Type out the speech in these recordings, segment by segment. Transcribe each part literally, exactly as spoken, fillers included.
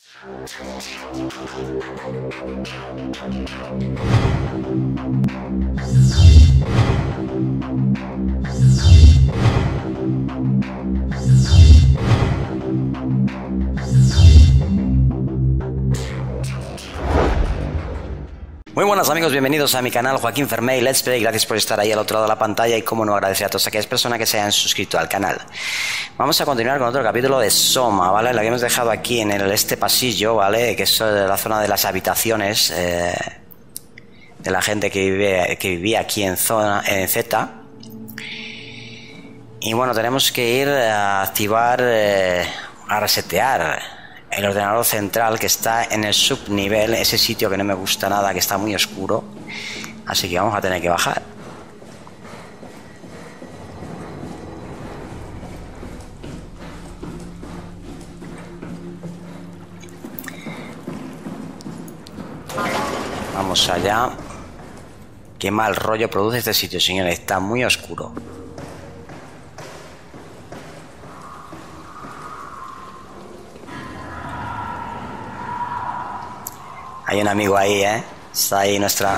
Muy buenas amigos, bienvenidos a mi canal Joaquín Fermey Let's Play. Gracias por estar ahí al otro lado de la pantalla y como no agradecer a todas aquellas personas que se hayan suscrito al canal. Vamos a continuar con otro capítulo de Soma, ¿vale? Lo habíamos dejado aquí en el, este pasillo, ¿vale? Que es la zona de las habitaciones eh, de la gente que, vive, que vivía aquí en, zona, en Z. Y bueno, tenemos que ir a activar, eh, a resetear el ordenador central que está en el subnivel, ese sitio que no me gusta nada, que está muy oscuro. Así que vamos a tener que bajar. Vamos allá. Qué mal rollo produce este sitio, señores. Está muy oscuro. Hay un amigo ahí, ¿eh? Está ahí nuestra...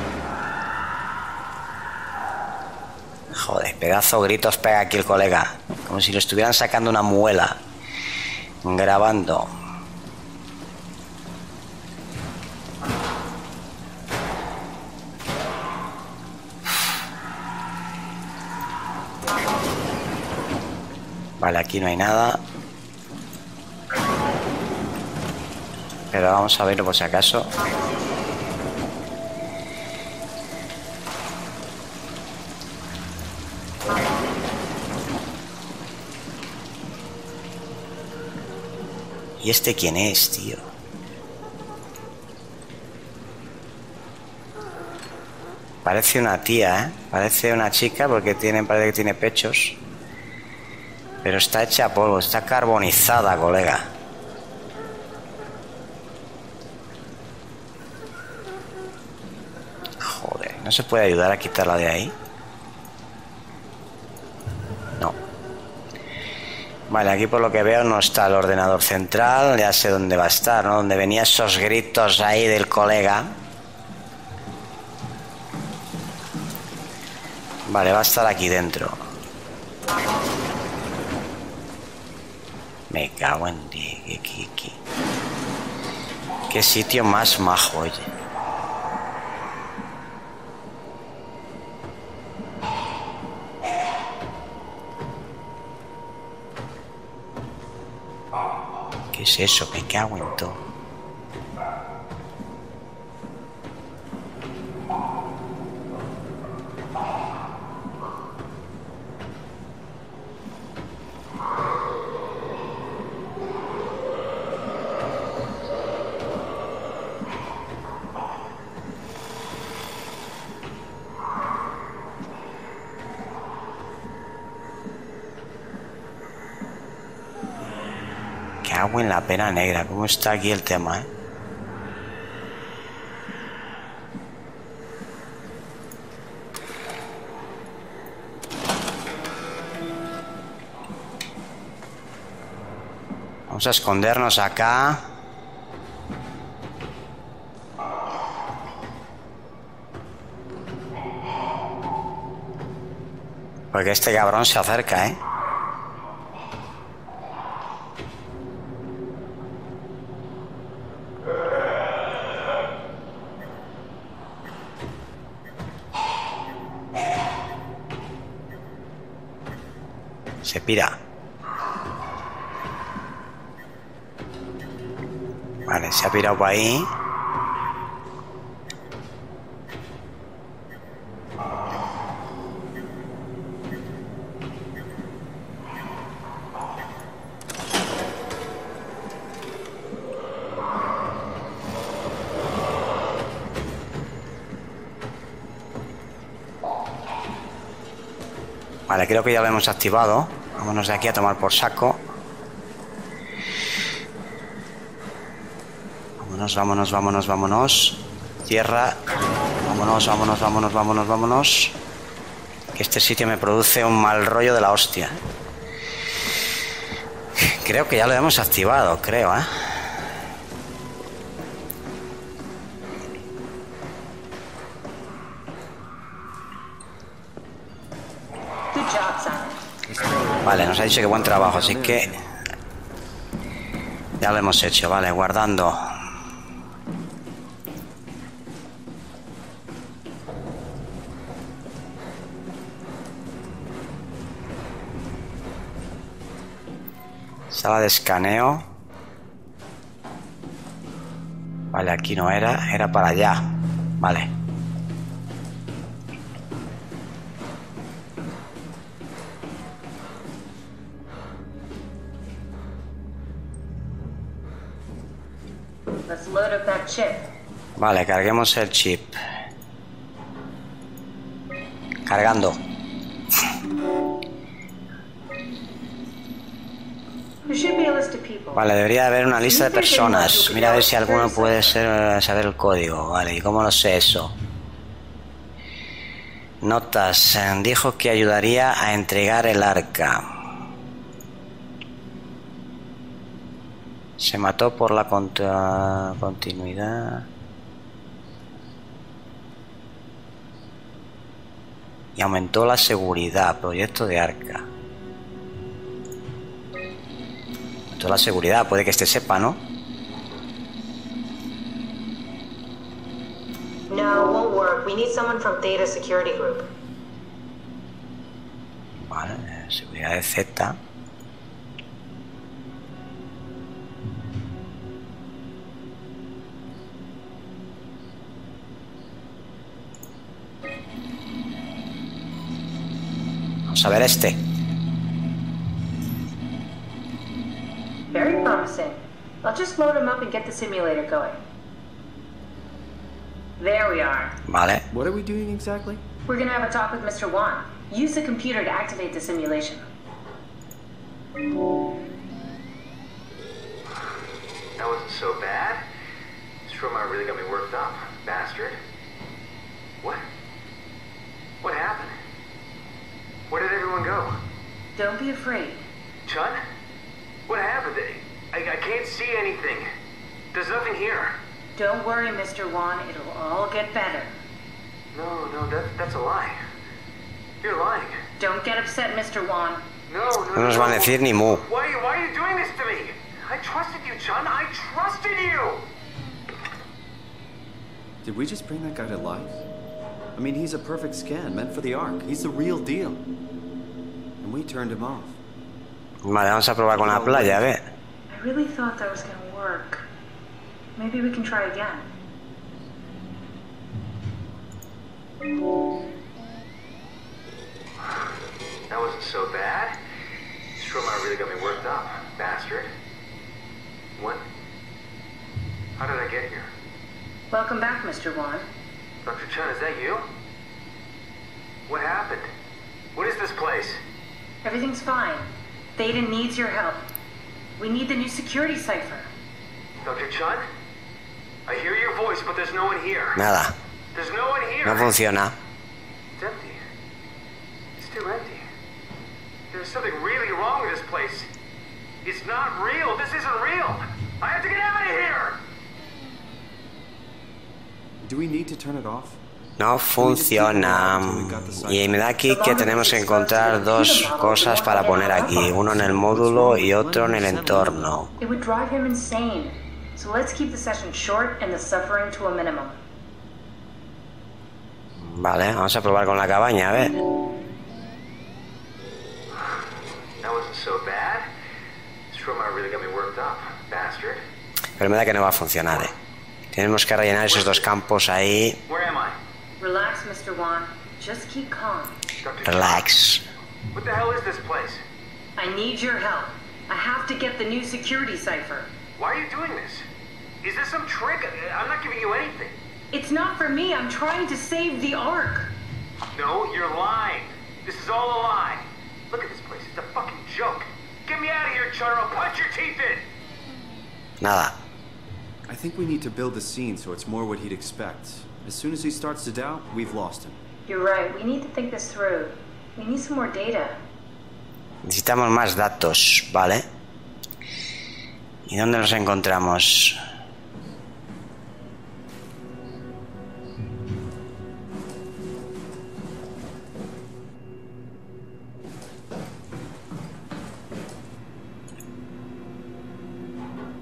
Joder, pedazo gritos pega aquí el colega. Como si lo estuvieran sacando una muela. Grabando. Vale, aquí no hay nada. Pero vamos a verlo por si acaso. ¿Y este quién es, tío? Parece una tía, ¿eh? Parece una chica porque tiene, parece que tiene pechos. Pero está hecha a polvo, está carbonizada, colega. ¿No se puede ayudar a quitarla de ahí? No. Vale, aquí por lo que veo no está el ordenador central. Ya sé dónde va a estar, ¿no? Donde venían esos gritos ahí del colega. Vale, va a estar aquí dentro. Me cago en ti. ¿Qué, qué, qué? Qué sitio más majo, oye. ¿Qué es eso? Me cago en todo. Cago en la pena negra. ¿Cómo está aquí el tema, eh? Vamos a escondernos acá. Porque este cabrón se acerca, eh. Se pira. Vale, se ha pirado por ahí. Vale, creo que ya lo hemos activado. Vámonos de aquí a tomar por saco. Vámonos, vámonos, vámonos, vámonos. Cierra. Vámonos, vámonos, vámonos, vámonos, vámonos. Que este sitio me produce un mal rollo de la hostia. Creo que ya lo hemos activado, creo, ¿eh? Vale, nos ha dicho que buen trabajo, así que ya lo hemos hecho. Vale, guardando. Sala de escaneo. Vale, aquí no era, era para allá. Vale. Let's load up that chip. Vale, carguemos el chip. Cargando. There should be a list of people. Vale, debería haber una lista de personas. Mira a ver si alguno puede ser, saber el código. Vale, ¿y cómo lo sé eso? Notas. Dijo que ayudaría a entregar el arca. Se mató por la contra... continuidad. Y aumentó la seguridad. Proyecto de arca. Aumentó la seguridad. Puede que este sepa, ¿no? No, won't work. We need someone from Theta Security Group. Vale, seguridad de Z. Vamos a ver este. Very promising. I'll just load him up and get the simulator going. There we are. Vale. What are we doing exactly? We're gonna have a talk with Mister Wan. Use the computer to activate the simulation. That wasn't so bad. Stromar really got me worked up, bastard. What? What happened? Where did everyone go? Don't be afraid. Chun? What happened? I, I can't see anything. There's nothing here. Don't worry, Mister Wan. It'll all get better. No, no, that, that's a lie. You're lying. Don't get upset, Mister Wan. No, no, No nos van a decir ni mu. Why, why are you doing this to me? I trusted you, Chun. I trusted you! Did we just bring that guy to life? I mean, he's a perfect scan, meant for the Ark. He's the real deal. And we turned him off. Vale, vamos a probar con la playa, a ver. I really thought that was gonna work. Maybe we can try again. That wasn't so bad. Stromar really got me worked up, bastard. What? How did I get here? Welcome back, Mister Wan. Doctor Chun, is that you? What happened? What is this place? Everything's fine. Theta needs your help. We need the new security cipher. Doctor Chun? I hear your voice, but there's no one here. Nada. There's no one here. No funciona. It's empty. It's too empty. There's something really wrong with this place. It's not real. This isn't real. I have to get out of here. Do we need to turn it off? No funciona. Y me da aquí que tenemos que encontrar dos cosas para poner aquí. Uno en el módulo y otro en el entorno. It would drive him insane. So let's keep the session short and the suffering to a minimum. Vale, vamos a probar con la cabaña, a ver. That wasn't so bad. Stromar really got me worked up, bastard. Pero me da que no va a funcionar, eh. Tenemos que rellenar esos dos campos ahí. Where am I? Relax, Mister Wan. Just keep calm. Doctor Chun? Relax. What the hell is this place? I need your help. I have to get the new security cipher. Why are you doing this? Is this some trick? I'm not giving you anything. It's not for me. I'm trying to save the Ark. No, you're lying. This is all a lie. Look at this place. It's a fucking joke. Get me out of here, Chun, or I'll punch your teeth in. Nada. I think we need to build the scene so it's more what he'd expect. As soon as he starts to doubt, we've lost him. You're right. We need to think this through. We need some more data. Necesitamos más datos, ¿vale? ¿Y dónde los encontramos?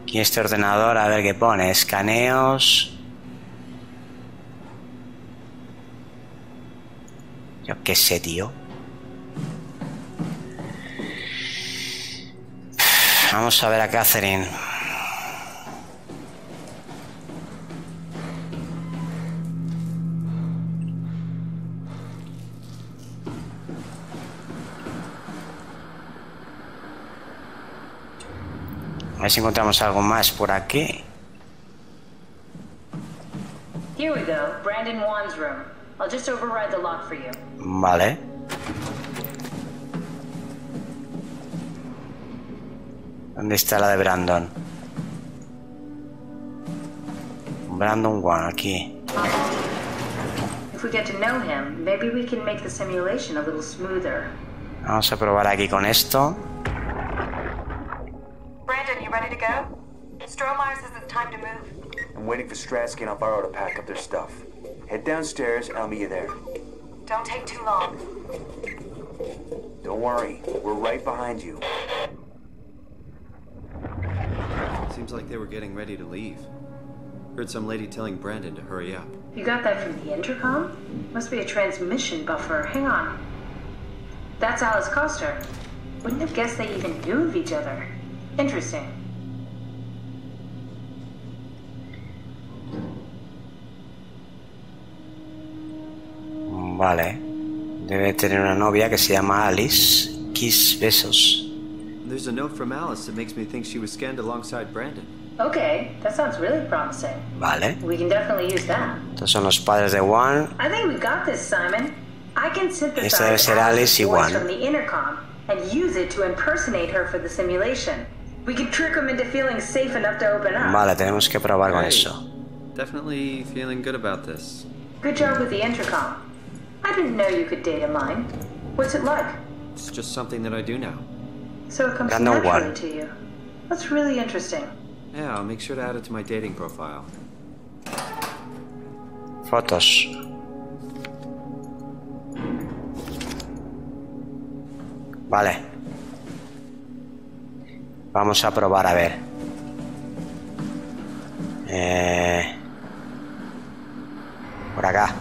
Aquí este ordenador, a ver qué pone. Escaneos. Yo qué sé, tío. Vamos a ver a Catherine. A ver si encontramos algo más por aquí. Here we go. Brandon Wan's room. I'll just override the lock for you. Vale. ¿Dónde está la de Brandon? Brandon Wan, aquí. If we get to know him, maybe we can make the simulation a little smoother. Vamos a probar aquí con esto. Brandon, you ready to go? Stromeyer says it's time to move. I'm waiting for Stratsky and Alvaro to pack up their stuff. Head downstairs and I'll meet you there. Don't take too long. Don't worry, we're right behind you. Seems like they were getting ready to leave. Heard some lady telling Brandon to hurry up. You got that from the intercom? Must be a transmission buffer. Hang on. That's Alice Coster. Wouldn't have guessed they even knew of each other. Interesting. Vale. Debe tener una novia que se llama Alice. Kiss besos. There's a note from Alice that makes me think she was scanned alongside Brandon. Okay, that sounds really promising. Vale. We can definitely use that. Estos son los padres de Wan. I think we got this, Simon. I can synthesize Esta debe ser Alice y Alice's voice Wan. from the intercom and use it to impersonate her for the simulation. We can trick them into feeling safe enough to open up. Vale, tenemos que probar con Hey, eso. Definitely feeling good about this. Good job with the intercom. I didn't know you could data mine. What's it like? It's just something that I do now. So it comes Brandon naturally Wan. to you. That's really interesting. Yeah, I'll make sure to add it to my dating profile. Fotos. Vale. Vamos a probar a ver. Eh... Por acá.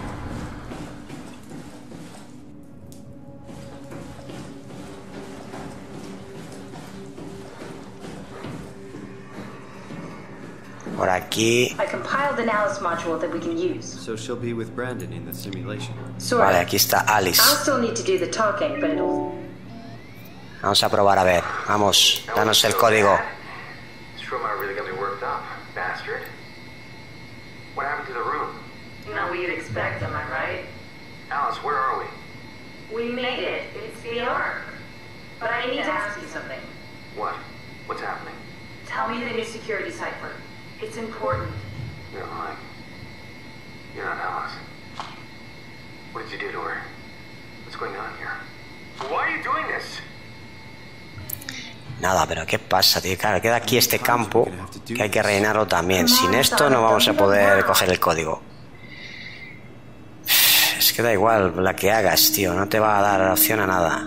Por aquí. I compiled an Alice module that we can use. So she'll be with Brandon in the simulation. Sort Vale, of. aquí está Alice. I'll still need to do the talking, but it'll... Vamos a probar a ver. Vamos, danos el código. Stromeyer really got me worked up, bastard. What happened to the room? Not what you'd expect, am I right? Alice, where are we? We made it. It's the Ark. But I need to ask you something. What? What's happening? Tell me the new security cipher. It's important. You're lying. You're not Alice. What did you do to her? What's going on here? Why are you doing this? Nada, pero ¿qué pasa, tío? Claro, queda aquí este campo que hay que rellenarlo también. Sin esto no vamos a poder coger el código. Es que da igual la que hagas, tío. No te va a dar opción a nada.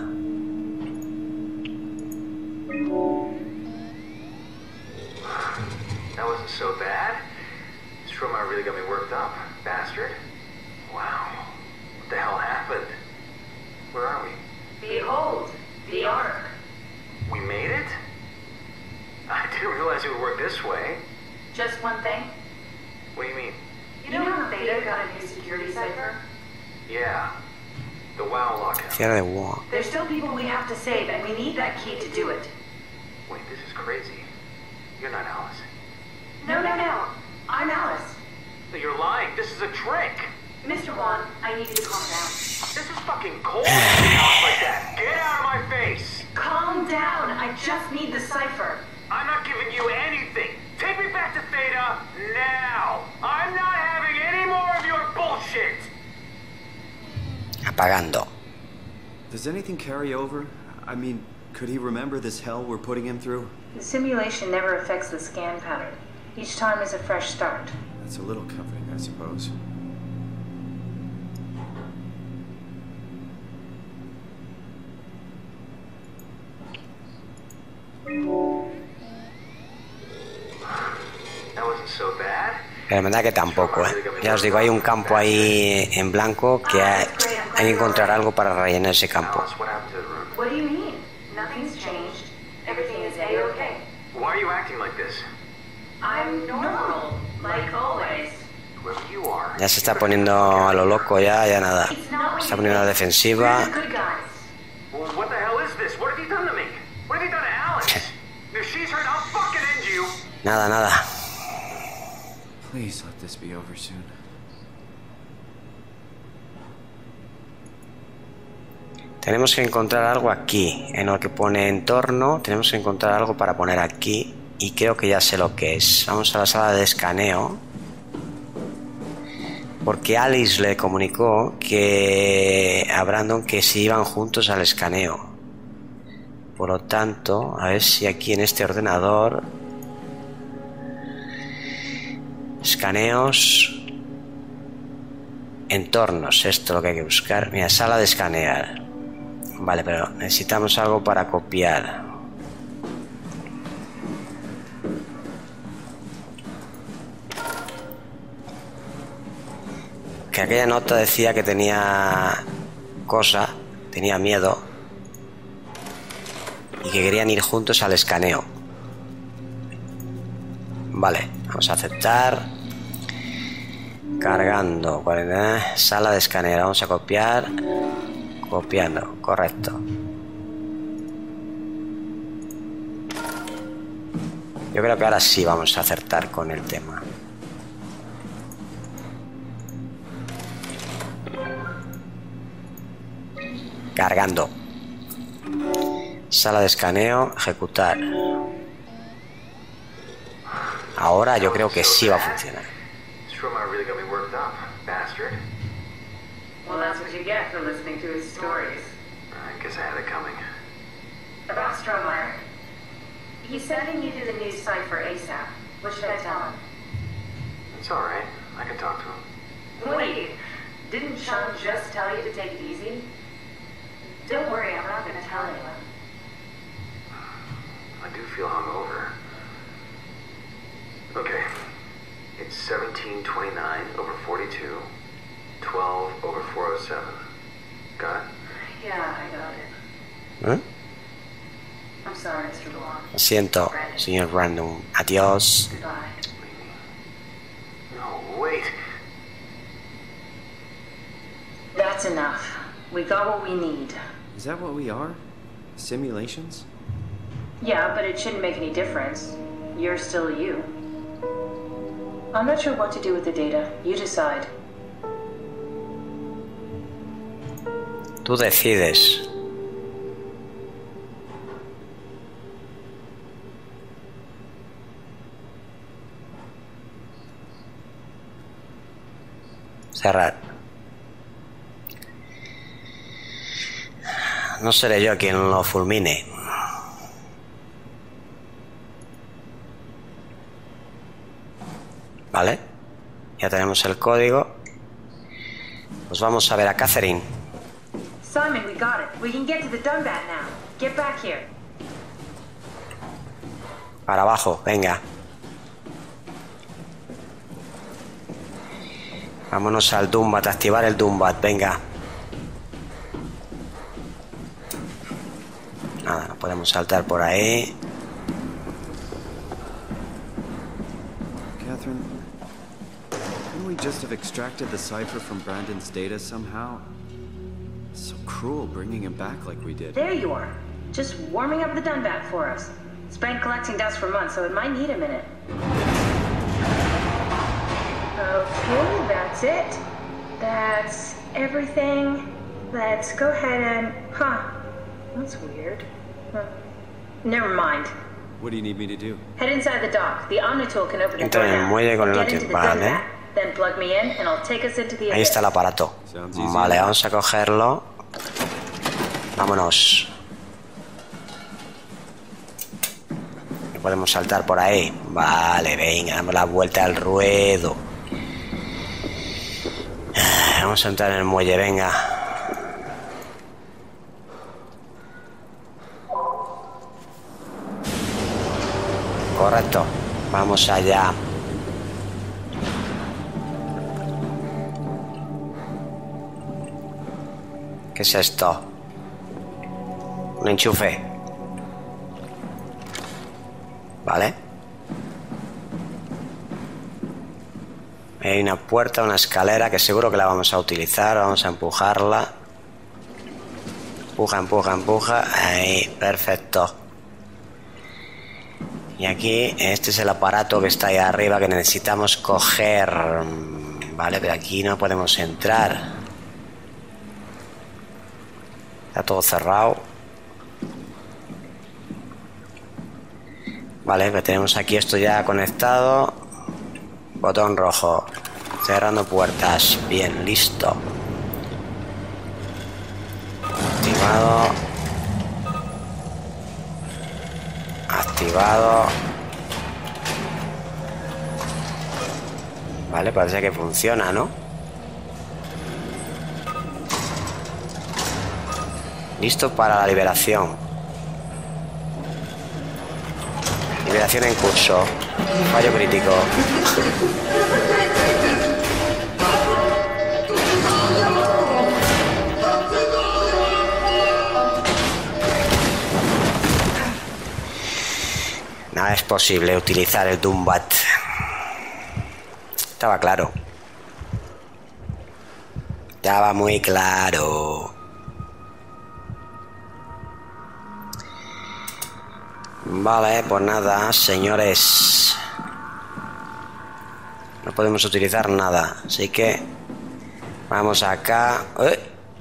That wasn't so bad. Stromeyer really got me worked up, bastard. Wow. What the hell happened? Where are we? Behold, the Ark. We made it? I didn't realize it would work this way. Just one thing. What do you mean? You know how Theta got a new security cipher? Yeah. The WoW lockout. Cierre de War. There's still people we have to save, and we need that key to do it. Wait, this is crazy. You're not Alice. No, no, no. I'm Alice. No, you're lying. This is a trick. Mister Wan, I need you to calm down. This is fucking cold. Talk like that. Get out of my face. Calm down. I just need the cipher. I'm not giving you anything. Take me back to Theta now. I'm not having any more of your bullshit. Apagando. Does anything carry over? I mean, could he remember this hell we're putting him through? The simulation never affects the scan pattern. Each time is a fresh start. That's a little comforting, I suppose. Pero me da que tampoco, ¿eh? Ya os digo, hay un campo ahí en blanco que hay, hay que encontrar algo para rellenar ese campo. Alice, what happened to the room? What do you mean? Nothing's changed. Everything is A-okay. Why are you acting like this? I'm normal, like always. Whoever you are. Ya se está poniendo a lo loco, ya, ya nada. It's not what Se está you poniendo a la think. defensiva. We're the good guys. Well, what the hell is this? What have you done to me? What have you done to Alice? If she's hurt, I'll fucking end you. Nada, nada. Please let this be over soon. Tenemos que encontrar algo aquí, en lo que pone entorno. Tenemos que encontrar algo para poner aquí. Y creo que ya sé lo que es. Vamos a la sala de escaneo. Porque Alice le comunicó que a Brandon que se iban juntos al escaneo. Por lo tanto, a ver si aquí en este ordenador... Escaneos... Entornos, esto es lo que hay que buscar. Mira, sala de escanear. Vale, pero necesitamos algo para copiar. Que aquella nota decía que tenía cosa, tenía miedo y que querían ir juntos al escaneo. Vale, vamos a aceptar. Cargando, sala de escaneo, vamos a copiar. Copiando, correcto. Yo creo que ahora sí vamos a acertar con el tema. Cargando. Sala de escaneo, ejecutar. Ahora yo creo que sí va a funcionar. Stromae really got me worked up, bastard. Well, that's what you get for listening to his stories. I guess I had it coming. About Stromae. He said he needed a new cipher ASAP. What should I tell him? It's all right. I can talk to him. Wait, didn't Sean just tell you to take it easy? Don't worry, I'm not going to tell anyone. I do feel hungover. Okay. It's seventeen twenty-nine over forty-two, twelve over four oh seven. Got it? Yeah, I got it. ¿Eh? I'm sorry, Mister DeLong. Lo siento, señor Brandon. Adiós. Goodbye. No, wait. That's enough. We got what we need. Is that what we are? Simulations? Yeah, but it shouldn't make any difference. You're still you. I'm not sure what to do with the data. You decide. Tú decides. Cerrar. No seré yo quien lo fulmine. Vale. Ya tenemos el código. Pues vamos a ver a Catherine. Simon, we got it. We can get to the Dunbat now. Get back here. Para abajo, venga. Vámonos al Dumbat, activar el Dumbat, venga. Nada, no podemos saltar por ahí. Catherine, couldn't we just have extracted the cipher from Brandon's data somehow? It's so cruel bringing him back like we did. There you are. Just warming up the Dunbat for us. It's been collecting dust for months, so it might need a minute. Okay, that's it. That's everything. Let's go ahead and... Huh. That's weird. Huh. Never mind. What do you need me to do? Head inside the dock. The Omnitool can open the Entra door en el now. muelle con el Get otro. into the Vale. Dunbat. Then plug me in and I'll take us into the Ahí está el abyss. aparato. Sounds easy. Vale, vamos a cogerlo. Vámonos. ¿No podemos saltar por ahí? Vale, venga, damos la vuelta al ruedo. Vamos a entrar en el muelle, venga. Correcto. Vamos allá. ¿Qué es esto? Un enchufe. Vale. Hay una puerta, una escalera que seguro que la vamos a utilizar. Vamos a empujarla. Empuja, empuja, empuja. Ahí, perfecto. Y aquí, este es el aparato que está ahí arriba que necesitamos coger. Vale, pero aquí no podemos entrar. Está todo cerrado. Vale, que tenemos aquí esto ya conectado. Botón rojo. Cerrando puertas. Bien, listo. Activado. Activado. Vale, parece que funciona, ¿no? Listo para la liberación. Liberación en curso. Fallo crítico. No es posible utilizar el Doombat. Estaba claro. Estaba muy claro. Vale, pues nada, señores. No podemos utilizar nada, así que vamos acá. ¡Eh!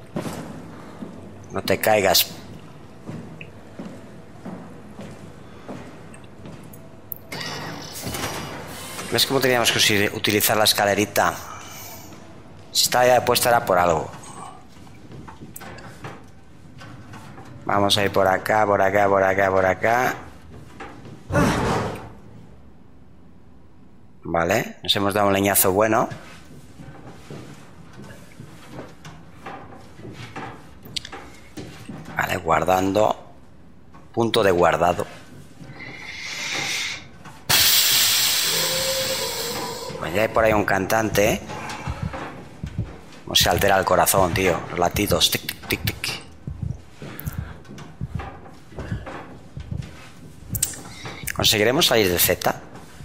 No te caigas. ¿Ves cómo teníamos que utilizar la escalerita? Si estaba ya puesta era por algo. Vamos a ir por acá, por acá, por acá, por acá. Vale, nos hemos dado un leñazo bueno. Vale, guardando. Punto de guardado. Pues ya hay por ahí un cantante, ¿eh? Como se altera el corazón, tío. Los latidos. Tic, tic, tic, tic. ¿Conseguiremos salir de Z?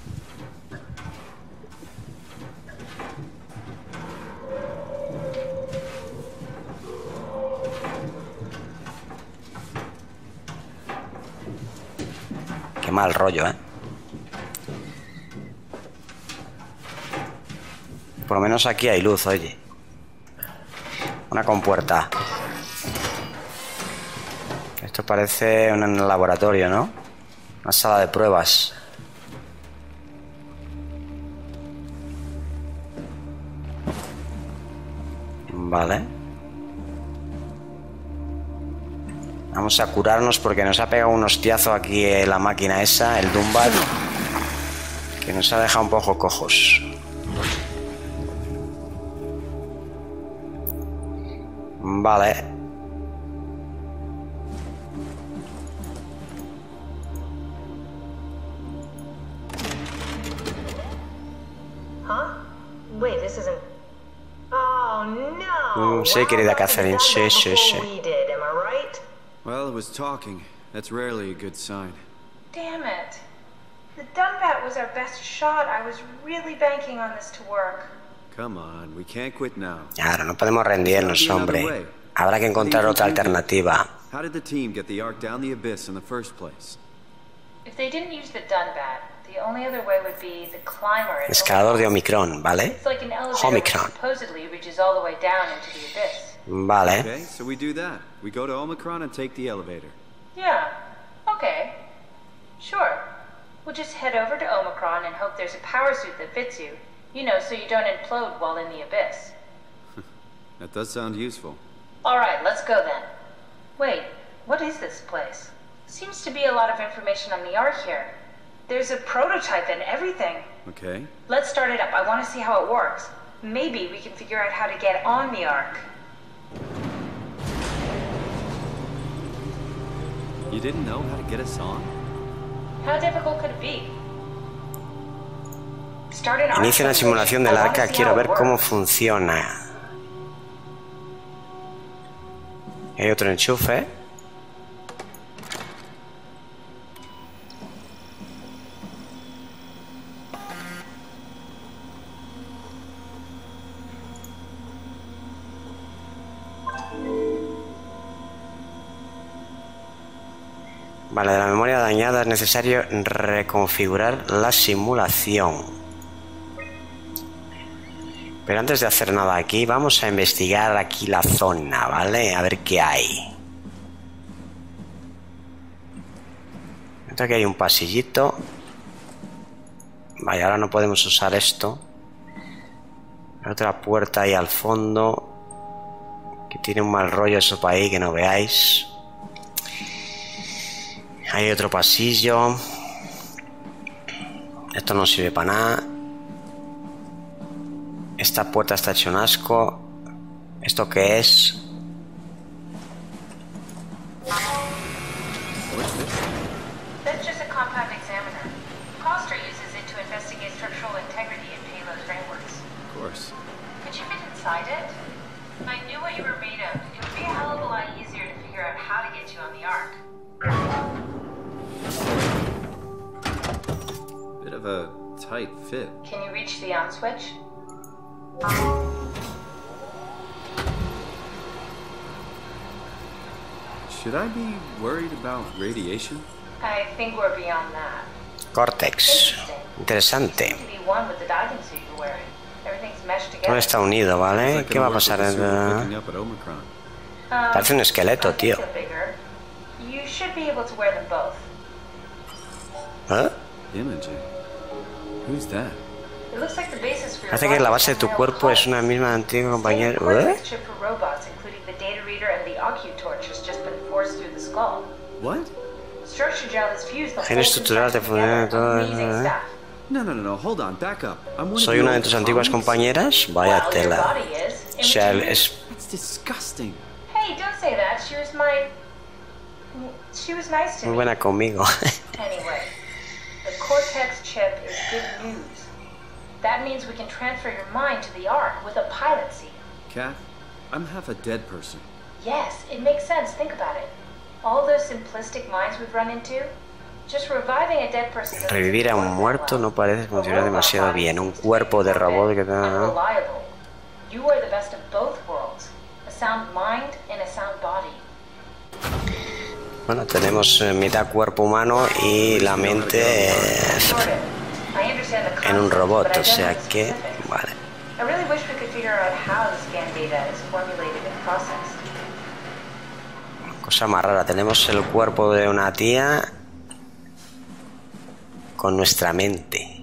Qué mal rollo, ¿eh? Por lo menos aquí hay luz, oye. Una compuerta. Esto parece un laboratorio, ¿no? Una sala de pruebas. Vale. Vamos a curarnos porque nos ha pegado un hostiazo aquí en la máquina esa, el Doombat, que nos ha dejado un poco cojos. Vale. Huh? Wait, this isn't. Oh no. Mm, sí, querida Catherine, sí, sí, sí. We did, am I right? Well, it was talking. That's rarely a good sign. Damn it. The Dumbat was our best shot. I was really banking on this to work. Come on, we can't quit now. Claro, no podemos rendirnos, hombre. Habrá que encontrar otra alternativa. How did the team get the Ark down the abyss in the first place? If they didn't use the Dunbat, the only other way would be the climber. Escalador de Omicron, ¿vale? It's like an elevator Omicron. which supposedly reaches all the way down into the abyss. Vale. Okay, so we do that. We go to Omicron and take the elevator. Yeah. Okay. Sure. We'll just head over to Omicron and hope there's a power suit that fits you. You know, so you don't implode while in the abyss. That does sound useful. Alright, let's go then. Wait, what is this place? Seems to be a lot of information on the Ark here. There's a prototype and everything. Okay. Let's start it up. I want to see how it works. Maybe we can figure out how to get on the Ark. You didn't know how to get us on? How difficult could it be? Start an Inicia una simulación del I wanna arca. see Quiero how ver it cómo works. funciona. Hay otro enchufe. Vale, de la memoria dañada es necesario reconfigurar la simulación. Pero antes de hacer nada aquí, vamos a investigar aquí la zona, ¿vale? A ver qué hay. Aquí hay un pasillito. Vaya, ahora no podemos usar esto. Hay otra puerta ahí al fondo, que tiene un mal rollo eso para ahí, que no veáis. Hay otro pasillo. Esto no sirve para nada. Esta puerta está hecho un asco. ¿Esto qué es? That's just a compound examiner. Coster uses it to investigate structural integrity in payload frameworks. Of course. Could you fit inside it? If I knew what you were made of, it would be a hell of a lot easier to figure out how to get you on the Ark. Bit of a tight fit. Can you reach the on switch? Should I be worried about radiation? I think we're beyond that. Cortex. Interesante. To be one with the diving suit you're wearing. Everything's meshed Todo together. está unido, ¿vale? Like ¿Qué va a I'm working pasar? with the suit we're En... picking up at Omicron. Um, Parece un esqueleto, I think tío. they're bigger. You should be able to wear them both. ¿Eh? Imogen. Who's that? It looks like the basis for your Parece que la body base de tu is cuerpo es una misma antigua compañera. ¿Eh? Cortex chip for robots, including the data reader and the Ocu torch, has just been forced through the skull. What? Structure gel has fused the Gen whole estructural te funciona together. todo, Amazing ¿eh? stuff. No, no, no, no. Hold on. Back up. I'm one ¿Soy of una the de tus old antiguas comics. compañeras? Vaya Well, your tela. body is. O sea, Imogen- es... That's disgusting. Hey, don't say that. She was my... She was nice to muy me. buena conmigo. Anyway, the Cortex chip is good news. That means we can transfer your mind to the Ark with a pilot seat. Kath, I'm half a dead person. Yes, it makes sense. Think about it. All those simplistic minds we've run into. Just reviving a dead person. doesn't Revivir a un work that muerto well. no parece funcionar A robot demasiado body bien. Un seems to cuerpo be de a bit robot que... unreliable. You are the best of both worlds. A sound mind and a sound body. Bueno, tenemos eh, mitad cuerpo humano y la mente eh, Sort of. I understand the en un concept, robot, but I o don't sea know the que... specifics. Vale. I really wish we could figure out how the scan data is formulated and processed. Cosa más rara. Tenemos el cuerpo de una tía con nuestra mente.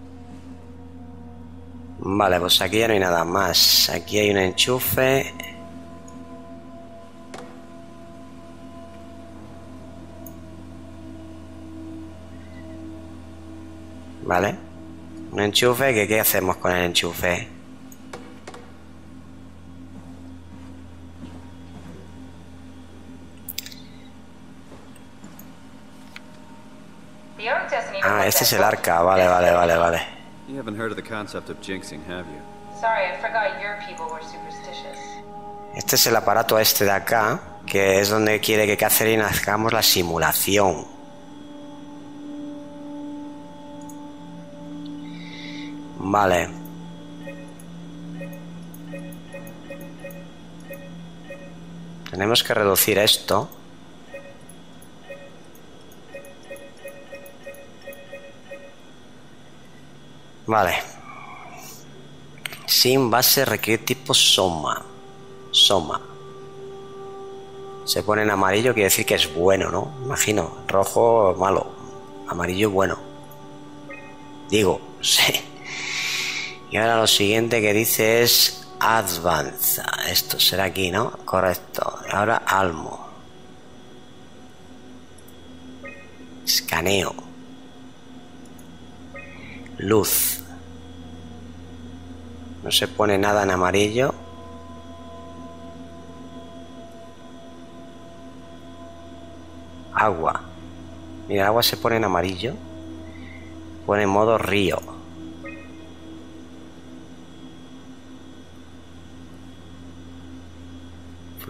Vale, pues aquí ya no hay nada más. Aquí hay un enchufe. Vale. Un enchufe, que ¿qué hacemos con el enchufe? The Ark doesn't even Ah, look este that es el good. arca. Vale, vale, vale, vale. You haven't heard of the concept of jinxing, have you? Sorry, I forgot your people were superstitious. Este es el aparato este de acá, que es donde quiere que Catherine hagamos la simulación. Vale. Tenemos que reducir esto. Vale. Sin base requiere tipo Soma. Soma. Se pone en amarillo, quiere decir que es bueno, ¿no? Imagino. Rojo, malo. Amarillo, bueno. Digo, sí. Y ahora lo siguiente que dice es Advance. Esto será aquí, ¿no? Correcto. Ahora Almo. Escaneo. Luz. No se pone nada en amarillo. Agua. Mira, el agua se pone en amarillo. Pone en modo río.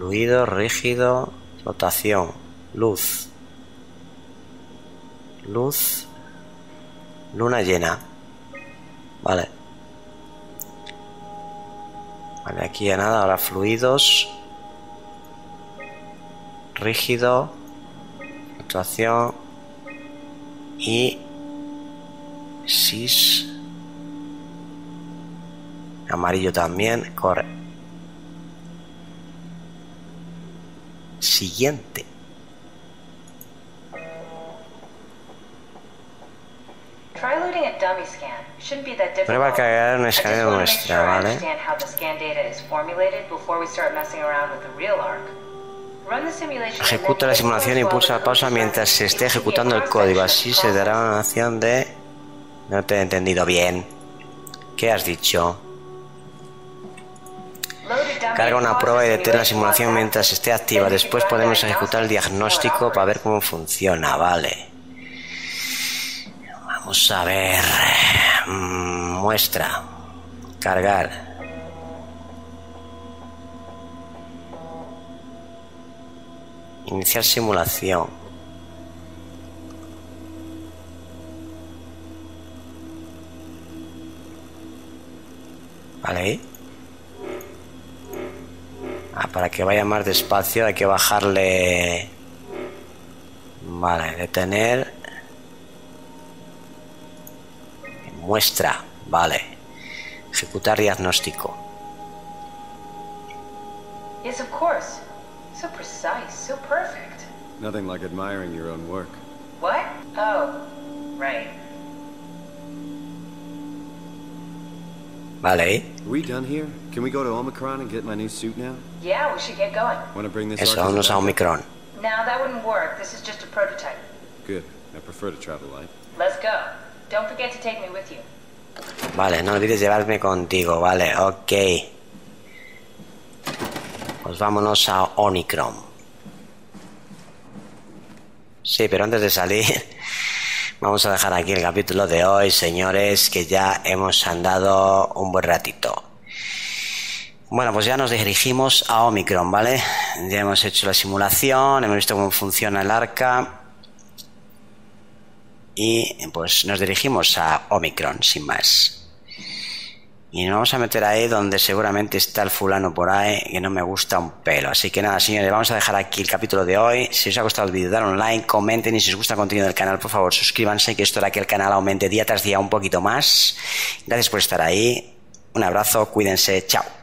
Fluido, rígido, flotación, luz. Luz. Luna llena. Vale. Vale, aquí ya nada, ahora fluidos. Rígido. Fluctuación. Y... sis. Amarillo también. Corre. Siguiente. Try loading a dummy scan. Shouldn't be that difficult. Prueba a cargar un I just escaneo wanna make nuestra, sure I ¿vale? understand how the scan data is formulated before we start messing around with the real arc. Run the simulation. Ejecuta la simulación y pulsa la pausa mientras se esté ejecutando el código. Así se dará una noción de... No te he entendido bien. ¿Qué has dicho? Carga una prueba y detén la simulación mientras esté activa. Después podemos ejecutar el diagnóstico para ver cómo funciona. Vale. Vamos a ver. Mm, muestra. Cargar. Iniciar simulación. Vale. Ah, para que vaya más despacio hay que bajarle. Vale, detener. Muestra. Vale. Ejecutar diagnóstico. Yes, of course. So precise, so perfect. Nothing like admiring your own work. What? Oh, right. Vale. Are we done here? Can we go to Omicron and get my new suit now? Yeah, we should get going. Want to bring this Eso, arc as vámonos a backup? Omicron. No, that wouldn't work. This is just a prototype. Good. I prefer to travel light. Let's go. Don't forget to take me with you. Vale, no olvides llevarme contigo. Vale, ok. Pues vámonos a Omicron. Sí, pero antes de salir vamos a dejar aquí el capítulo de hoy, señores, que ya hemos andado un buen ratito. Bueno, pues ya nos dirigimos a Omicron, ¿vale? Ya hemos hecho la simulación, hemos visto cómo funciona el arca y pues nos dirigimos a Omicron, sin más. Y nos vamos a meter ahí donde seguramente está el fulano por ahí, que no me gusta un pelo. Así que nada, señores, vamos a dejar aquí el capítulo de hoy. Si os ha gustado el vídeo, dar un like, comenten, y si os gusta el contenido del canal, por favor, suscríbanse, que esto hará que el canal aumente día tras día un poquito más. Gracias por estar ahí. Un abrazo, cuídense, chao.